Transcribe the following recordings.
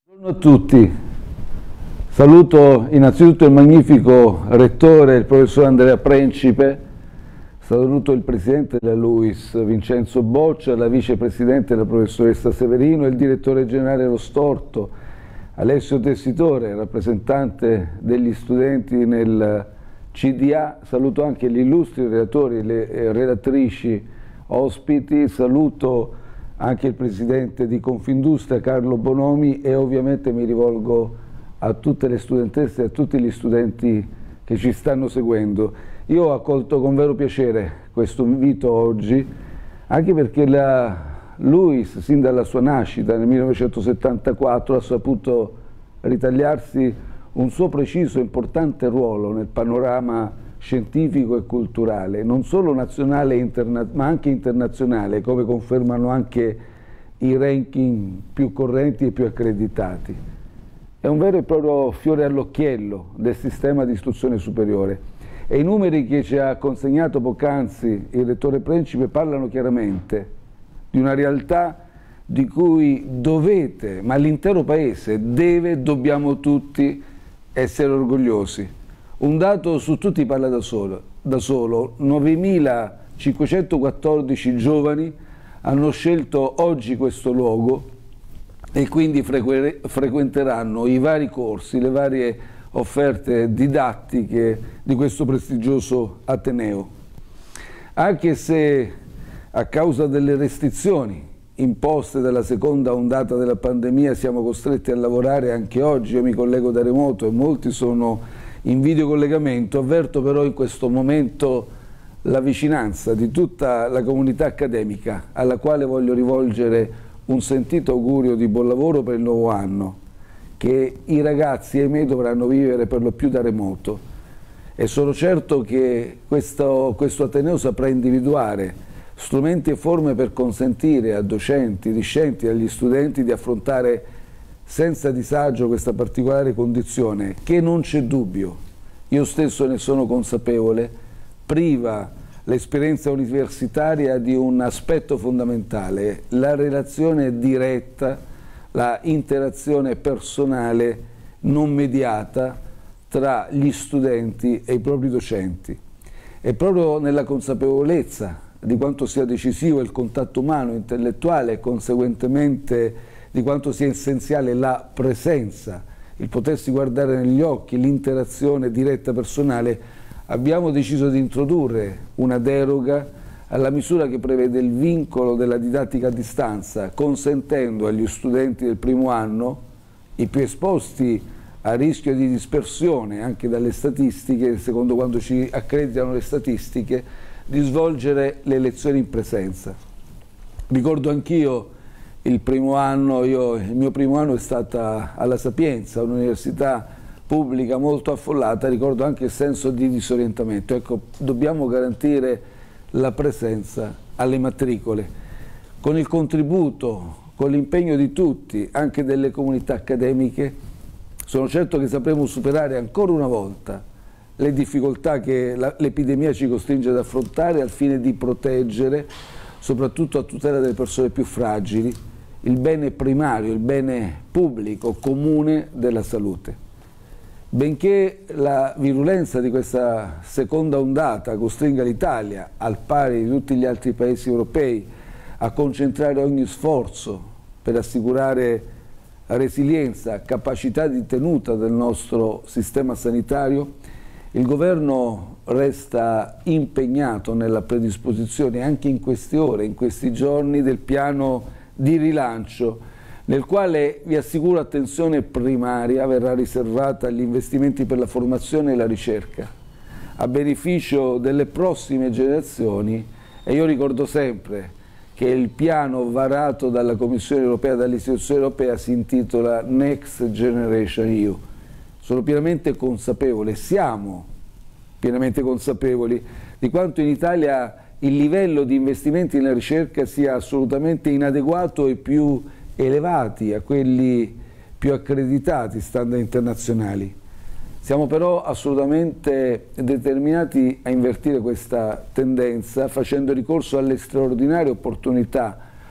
Buongiorno a tutti, saluto innanzitutto il magnifico rettore, il professor Andrea Principe, saluto il presidente della LUISS Vincenzo Boccia, la vicepresidente la professoressa Severino e il direttore generale Lo Storto, Alessio Tessitore, rappresentante degli studenti nel CDA, saluto anche gli illustri relatori, le relatrici ospiti, saluto anche il presidente di Confindustria Carlo Bonomi e ovviamente mi rivolgo a tutte le studentesse e a tutti gli studenti che ci stanno seguendo. Io ho accolto con vero piacere questo invito oggi, anche perché la LUISS, sin dalla sua nascita nel 1974, ha saputo ritagliarsi un suo preciso e importante ruolo nel panorama scientifico e culturale, non solo nazionale ma anche internazionale, come confermano anche i ranking più correnti e più accreditati. È un vero e proprio fiore all'occhiello del sistema di istruzione superiore e i numeri che ci ha consegnato poc'anzi il rettore Principe parlano chiaramente di una realtà di cui dovete, ma l'intero Paese dobbiamo tutti essere orgogliosi. Un dato su tutti parla da solo, 9.514 giovani hanno scelto oggi questo luogo e quindi frequenteranno i vari corsi, le varie offerte didattiche di questo prestigioso Ateneo. Anche se a causa delle restrizioni imposte dalla seconda ondata della pandemia siamo costretti a lavorare anche oggi, io mi collego da remoto e molti sono in videocollegamento, avverto però in questo momento la vicinanza di tutta la comunità accademica alla quale voglio rivolgere un sentito augurio di buon lavoro per il nuovo anno, che i ragazzi ahimè dovranno vivere per lo più da remoto e sono certo che questo Ateneo saprà individuare strumenti e forme per consentire a docenti, discenti e agli studenti di affrontare senza disagio questa particolare condizione che non c'è dubbio, io stesso ne sono consapevole, priva l'esperienza universitaria di un aspetto fondamentale, la relazione diretta, la interazione personale non mediata tra gli studenti e i propri docenti. E proprio nella consapevolezza di quanto sia decisivo il contatto umano, intellettuale e conseguentemente di quanto sia essenziale la presenza, il potersi guardare negli occhi, l'interazione diretta personale, abbiamo deciso di introdurre una deroga alla misura che prevede il vincolo della didattica a distanza, consentendo agli studenti del primo anno, i più esposti a rischio di dispersione anche dalle statistiche, secondo quanto ci accreditano le statistiche, di svolgere le lezioni in presenza. Ricordo anch'io il primo anno, il mio primo anno è stata alla Sapienza, un'università pubblica molto affollata, ricordo anche il senso di disorientamento. Ecco, dobbiamo garantire la presenza alle matricole, con il contributo, con l'impegno di tutti, anche delle comunità accademiche. Sono certo che sapremo superare ancora una volta le difficoltà che l'epidemia ci costringe ad affrontare al fine di proteggere, soprattutto a tutela delle persone più fragili, il bene primario, il bene pubblico, comune della salute. Benché la virulenza di questa seconda ondata costringa l'Italia, al pari di tutti gli altri paesi europei, a concentrare ogni sforzo per assicurare resilienza, capacità di tenuta del nostro sistema sanitario, il Governo resta impegnato nella predisposizione anche in queste ore, in questi giorni, del piano di rilancio, nel quale vi assicuro attenzione primaria verrà riservata agli investimenti per la formazione e la ricerca, a beneficio delle prossime generazioni, e io ricordo sempre che il piano varato dalla Commissione europea, dall'istituzione europea, si intitola Next Generation EU. Sono pienamente consapevole, siamo pienamente consapevoli di quanto in Italia il livello di investimenti nella ricerca sia assolutamente inadeguato e più elevati a quelli più accreditati standard internazionali. Siamo però assolutamente determinati a invertire questa tendenza facendo ricorso alle straordinarie opportunità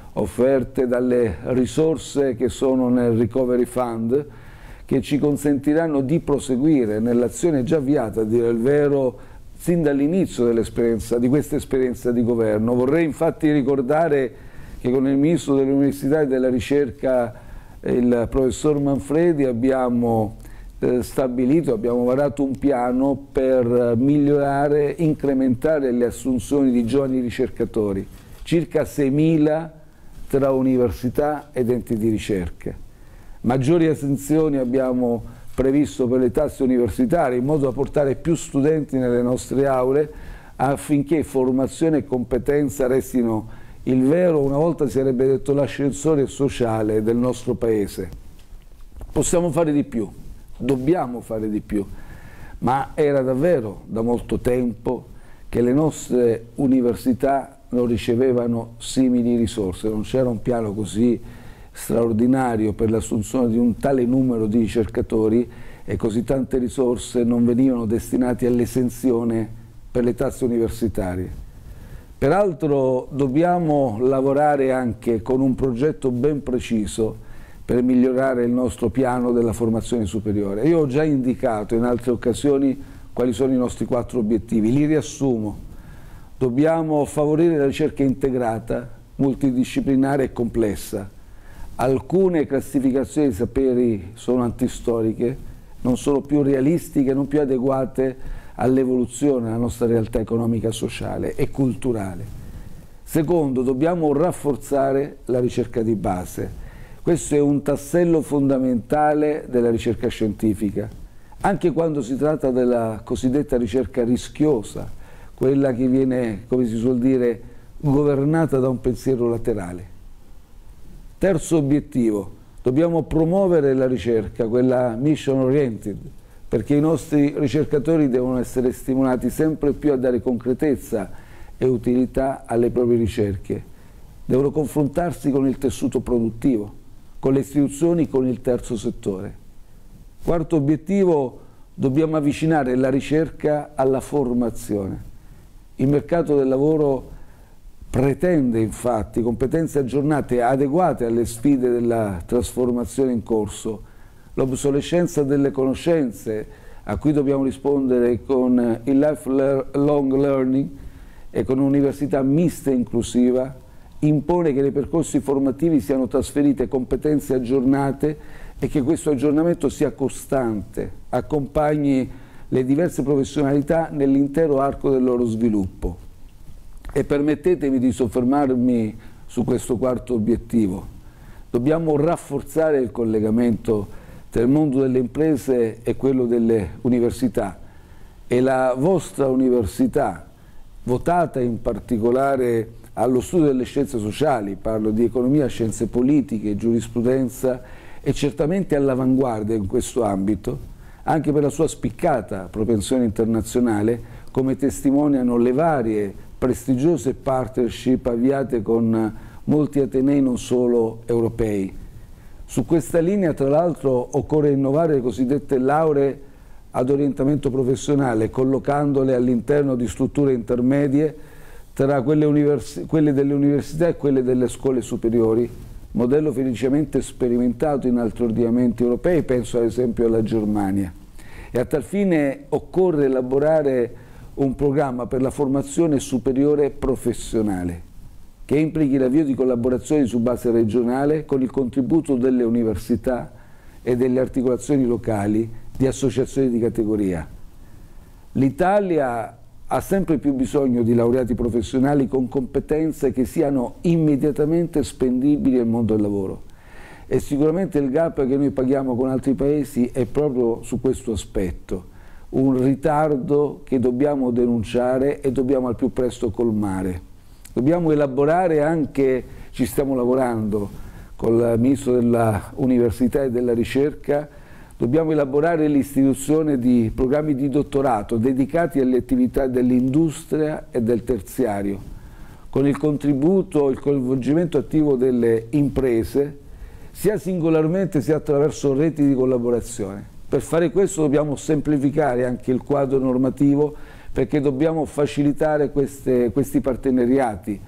offerte dalle risorse che sono nel Recovery Fund, che ci consentiranno di proseguire nell'azione già avviata, a dire il vero, sin dall'inizio di questa esperienza di governo. Vorrei infatti ricordare che con il Ministro dell'Università e della Ricerca, il professor Manfredi, abbiamo abbiamo varato un piano per migliorare, incrementare le assunzioni di giovani ricercatori, circa 6.000 tra università ed enti di ricerca. Maggiori assunzioni abbiamo previsto per le tasse universitarie, in modo da portare più studenti nelle nostre aule, affinché formazione e competenza restino il vero, una volta si sarebbe detto, l'ascensore sociale del nostro Paese. Possiamo fare di più, dobbiamo fare di più, ma era davvero da molto tempo che le nostre università non ricevevano simili risorse, non c'era un piano così straordinario per l'assunzione di un tale numero di ricercatori e così tante risorse non venivano destinate all'esenzione per le tasse universitarie. Peraltro dobbiamo lavorare anche con un progetto ben preciso per migliorare il nostro piano della formazione superiore. Io ho già indicato in altre occasioni quali sono i nostri 4 obiettivi, li riassumo. Dobbiamo favorire la ricerca integrata, multidisciplinare e complessa. Alcune classificazioni dei saperi sono antistoriche, non sono più realistiche, non più adeguate all'evoluzione della nostra realtà economica, sociale e culturale. Secondo, dobbiamo rafforzare la ricerca di base. Questo è un tassello fondamentale della ricerca scientifica, anche quando si tratta della cosiddetta ricerca rischiosa, quella che viene, come si suol dire, governata da un pensiero laterale. Terzo obiettivo, dobbiamo promuovere la ricerca, quella mission oriented, perché i nostri ricercatori devono essere stimolati sempre più a dare concretezza e utilità alle proprie ricerche. Devono confrontarsi con il tessuto produttivo, con le istituzioni, con il terzo settore. Quarto obiettivo, dobbiamo avvicinare la ricerca alla formazione. Il mercato del lavoro pretende infatti competenze aggiornate, adeguate alle sfide della trasformazione in corso, l'obsolescenza delle conoscenze a cui dobbiamo rispondere con il lifelong learning e con un'università mista e inclusiva, impone che nei percorsi formativi siano trasferite competenze aggiornate e che questo aggiornamento sia costante, accompagni le diverse professionalità nell'intero arco del loro sviluppo. E permettetemi di soffermarmi su questo quarto obiettivo. Dobbiamo rafforzare il collegamento tra il mondo delle imprese e quello delle università, e la vostra università, votata in particolare allo studio delle scienze sociali, parlo di economia, scienze politiche, giurisprudenza, è certamente all'avanguardia in questo ambito, anche per la sua spiccata propensione internazionale, come testimoniano le varie prestigiose partnership avviate con molti atenei non solo europei. Su questa linea, tra l'altro, occorre innovare le cosiddette lauree ad orientamento professionale, collocandole all'interno di strutture intermedie tra quelle delle università e quelle delle scuole superiori, modello felicemente sperimentato in altri ordinamenti europei, penso ad esempio alla Germania. E a tal fine occorre elaborare un programma per la formazione superiore professionale, che implichi l'avvio di collaborazioni su base regionale con il contributo delle università e delle articolazioni locali di associazioni di categoria. L'Italia ha sempre più bisogno di laureati professionali con competenze che siano immediatamente spendibili nel mondo del lavoro. E sicuramente il gap che noi paghiamo con altri paesi è proprio su questo aspetto, un ritardo che dobbiamo denunciare e dobbiamo al più presto colmare. Dobbiamo elaborare anche, ci stiamo lavorando con il Ministro dell'Università e della Ricerca, dobbiamo elaborare l'istituzione di programmi di dottorato dedicati alle attività dell'industria e del terziario, con il contributo e il coinvolgimento attivo delle imprese, sia singolarmente sia attraverso reti di collaborazione. Per fare questo dobbiamo semplificare anche il quadro normativo, perché dobbiamo facilitare questi partenariati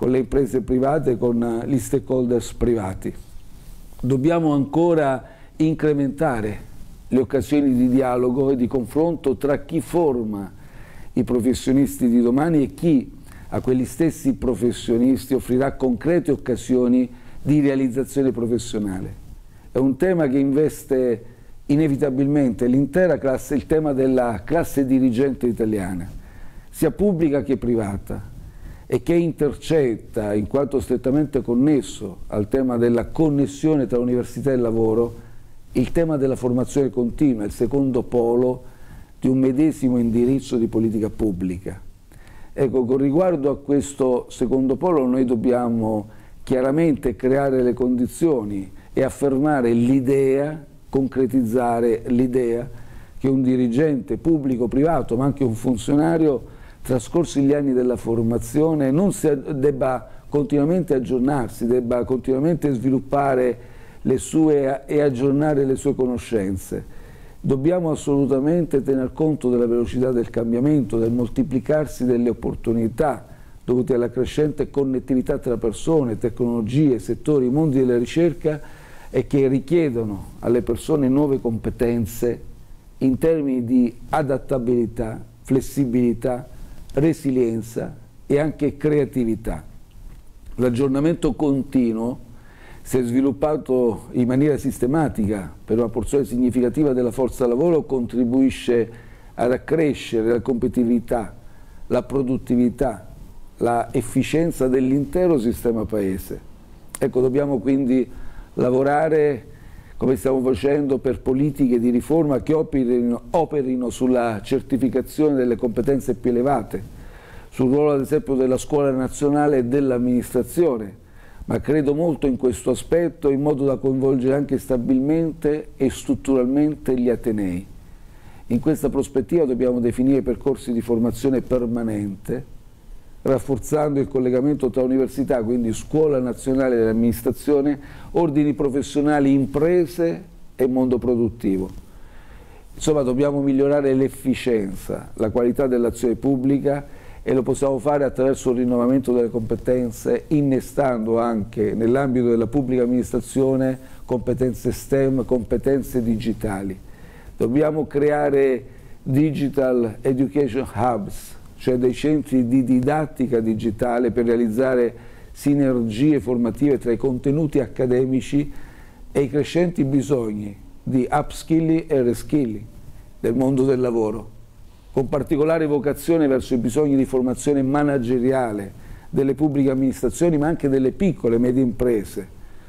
con le imprese private, con gli stakeholders privati. Dobbiamo ancora incrementare le occasioni di dialogo e di confronto tra chi forma i professionisti di domani e chi a quegli stessi professionisti offrirà concrete occasioni di realizzazione professionale. È un tema che investe inevitabilmente l'intera classe, il tema della classe dirigente italiana, sia pubblica che privata, e che intercetta, in quanto strettamente connesso al tema della connessione tra università e lavoro, il tema della formazione continua, il secondo polo di un medesimo indirizzo di politica pubblica. Ecco, con riguardo a questo secondo polo noi dobbiamo chiaramente creare le condizioni e affermare l'idea, concretizzare l'idea che un dirigente pubblico, privato, ma anche un funzionario, trascorsi gli anni della formazione, non debba continuamente aggiornarsi, debba continuamente sviluppare le sue e aggiornare le sue conoscenze. Dobbiamo assolutamente tener conto della velocità del cambiamento, del moltiplicarsi delle opportunità dovute alla crescente connettività tra persone, tecnologie, settori, mondi della ricerca, e che richiedono alle persone nuove competenze in termini di adattabilità, flessibilità, resilienza e anche creatività. L'aggiornamento continuo si è sviluppato in maniera sistematica per una porzione significativa della forza lavoro, contribuisce ad accrescere la competitività, la produttività, la efficienza dell'intero sistema paese. Ecco, dobbiamo quindi lavorare, come stiamo facendo, per politiche di riforma che operino sulla certificazione delle competenze più elevate, sul ruolo ad esempio della scuola nazionale e dell'amministrazione, ma credo molto in questo aspetto, in modo da coinvolgere anche stabilmente e strutturalmente gli atenei. In questa prospettiva dobbiamo definire percorsi di formazione permanente, rafforzando il collegamento tra università, quindi scuola nazionale dell'amministrazione, ordini professionali, imprese e mondo produttivo. Insomma, dobbiamo migliorare l'efficienza, la qualità dell'azione pubblica, e lo possiamo fare attraverso il rinnovamento delle competenze, innestando anche nell'ambito della pubblica amministrazione competenze STEM, competenze digitali. Dobbiamo creare Digital Education Hubs, cioè dei centri di didattica digitale per realizzare sinergie formative tra i contenuti accademici e i crescenti bisogni di upskilling e reskilling del mondo del lavoro, con particolare vocazione verso i bisogni di formazione manageriale delle pubbliche amministrazioni, ma anche delle piccole e medie imprese.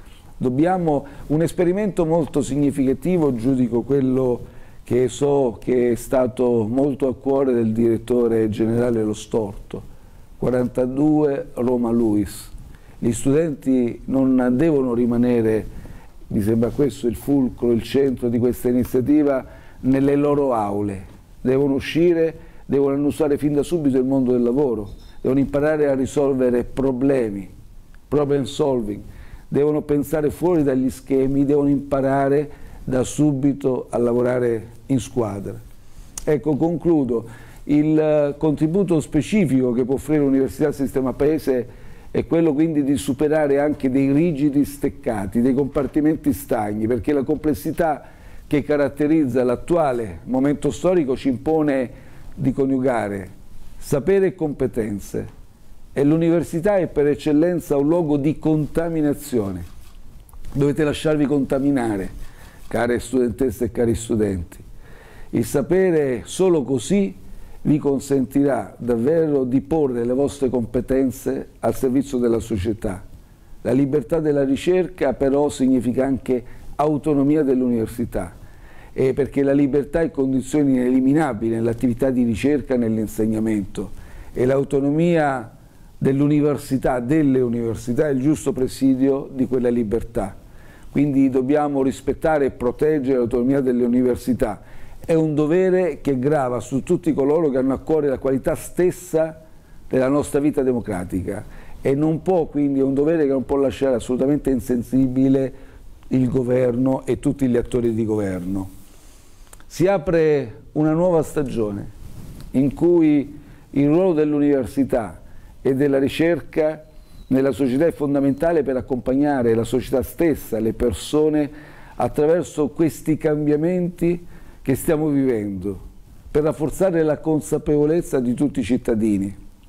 Un esperimento molto significativo, giudico quello che so che è stato molto a cuore del direttore generale Lo Storto, 42 Roma Luis. Gli studenti non devono rimanere, mi sembra questo il fulcro, il centro di questa iniziativa, nelle loro aule. Devono uscire, devono annusare fin da subito il mondo del lavoro, devono imparare a risolvere problemi, problem solving, devono pensare fuori dagli schemi, devono imparare da subito a lavorare in squadra. Ecco, concludo. Il contributo specifico che può offrire l'università al sistema paese è quello quindi di superare anche dei rigidi steccati, dei compartimenti stagni, perché la complessità che caratterizza l'attuale momento storico ci impone di coniugare sapere e competenze, e l'università è per eccellenza un luogo di contaminazione. Dovete lasciarvi contaminare, care studentesse e cari studenti. Il sapere solo così vi consentirà davvero di porre le vostre competenze al servizio della società. La libertà della ricerca però significa anche autonomia dell'università, perché la libertà è condizione ineliminabile nell'attività di ricerca e nell'insegnamento, e l'autonomia dell'università, delle università, è il giusto presidio di quella libertà. Quindi dobbiamo rispettare e proteggere l'autonomia delle università. È un dovere che grava su tutti coloro che hanno a cuore la qualità stessa della nostra vita democratica, e non può, quindi è un dovere che non può lasciare assolutamente insensibile il governo e tutti gli attori di governo. Si apre una nuova stagione in cui il ruolo dell'università e della ricerca nella società è fondamentale per accompagnare la società stessa, le persone, attraverso questi cambiamenti che stiamo vivendo, per rafforzare la consapevolezza di tutti i cittadini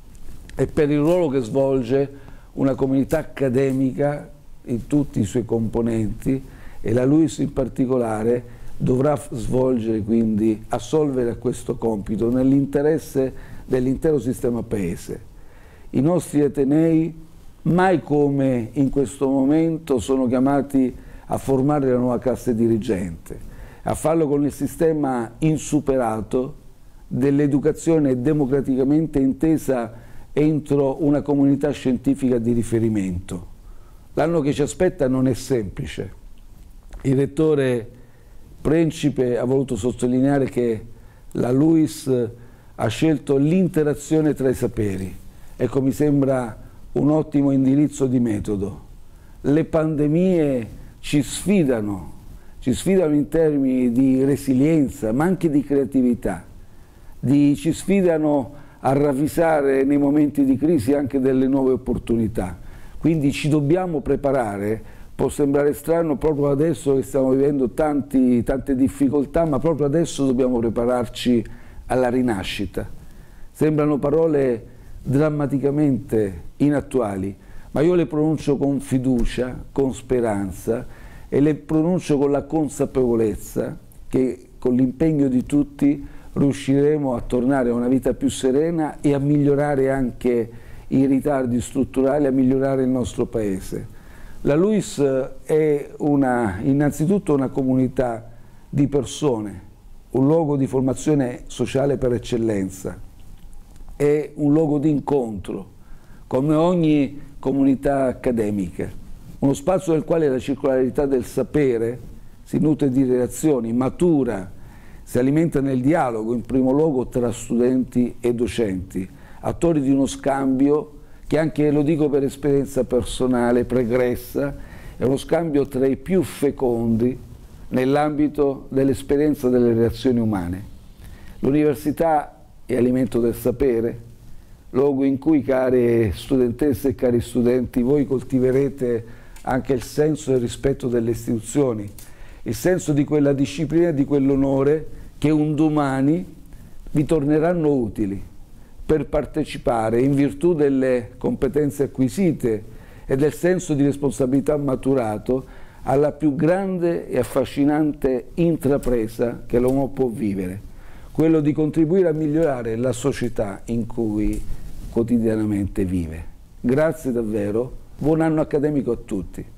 e per il ruolo che svolge una comunità accademica in tutti i suoi componenti, e la LUISS in particolare dovrà svolgere, quindi assolvere a questo compito nell'interesse dell'intero sistema paese. I nostri atenei mai come in questo momento sono chiamati a formare la nuova classe dirigente, a farlo con il sistema insuperato dell'educazione democraticamente intesa entro una comunità scientifica di riferimento. L'anno che ci aspetta non è semplice. Il rettore Principe ha voluto sottolineare che la LUISS ha scelto l'interazione tra i saperi. Ecco, mi sembra un ottimo indirizzo di metodo. Le pandemie ci sfidano in termini di resilienza, ma anche di creatività. Ci sfidano a ravvisare nei momenti di crisi anche delle nuove opportunità. Quindi ci dobbiamo preparare. Può sembrare strano proprio adesso che stiamo vivendo tante difficoltà, ma proprio adesso dobbiamo prepararci alla rinascita. Sembrano parole drammaticamente inattuali, ma io le pronuncio con fiducia, con speranza, e le pronuncio con la consapevolezza che con l'impegno di tutti riusciremo a tornare a una vita più serena e a migliorare anche i ritardi strutturali, a migliorare il nostro Paese. La LUISS è innanzitutto una comunità di persone, un luogo di formazione sociale per eccellenza, è un luogo di incontro, come ogni comunità accademica, uno spazio nel quale la circolarità del sapere si nutre di relazioni, matura, si alimenta nel dialogo, in primo luogo tra studenti e docenti, attori di uno scambio che anche, lo dico per esperienza personale, pregressa, è uno scambio tra i più fecondi nell'ambito dell'esperienza delle relazioni umane. L'università è alimento del sapere, luogo in cui, care studentesse e cari studenti, voi coltiverete anche il senso e il rispetto delle istituzioni, il senso di quella disciplina e di quell'onore che un domani vi torneranno utili per partecipare, in virtù delle competenze acquisite e del senso di responsabilità maturato, alla più grande e affascinante intrapresa che l'uomo può vivere, quello di contribuire a migliorare la società in cui quotidianamente vive. Grazie davvero, buon anno accademico a tutti.